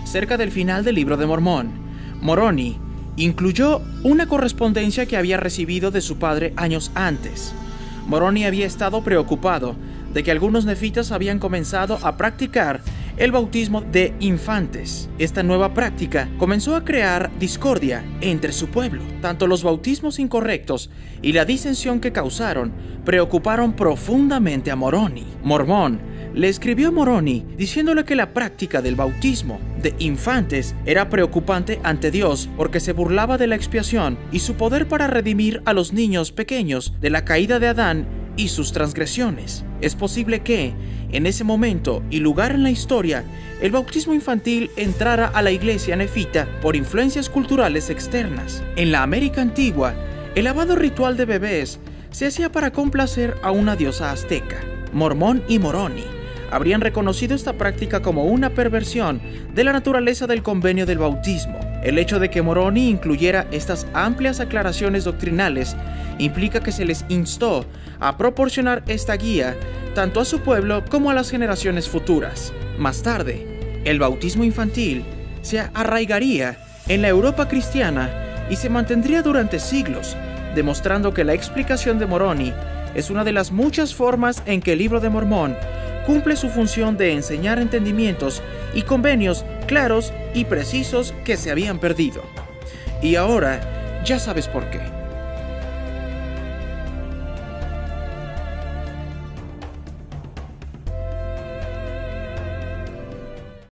cerca del final del Libro de Mormón. Moroni incluyó una correspondencia que había recibido de su padre años antes. Moroni había estado preocupado de que algunos nefitas habían comenzado a practicar el bautismo de infantes. Esta nueva práctica comenzó a crear discordia entre su pueblo. Tanto los bautismos incorrectos y la disensión que causaron preocuparon profundamente a Moroni. Mormón le escribió a Moroni diciéndole que la práctica del bautismo de infantes era preocupante ante Dios porque se burlaba de la expiación y su poder para redimir a los niños pequeños de la caída de Adán y sus transgresiones. Es posible que, en ese momento y lugar en la historia, el bautismo infantil entrara a la iglesia nefita por influencias culturales externas. En la América antigua, el lavado ritual de bebés se hacía para complacer a una diosa azteca. Mormón y Moroni habrían reconocido esta práctica como una perversión de la naturaleza del convenio del bautismo. El hecho de que Moroni incluyera estas amplias aclaraciones doctrinales implica que se les instó a proporcionar esta guía tanto a su pueblo como a las generaciones futuras. Más tarde, el bautismo infantil se arraigaría en la Europa cristiana y se mantendría durante siglos, demostrando que la explicación de Moroni es una de las muchas formas en que el Libro de Mormón cumple su función de enseñar entendimientos y convenios claros y precisos que se habían perdido. Y ahora ya sabes por qué.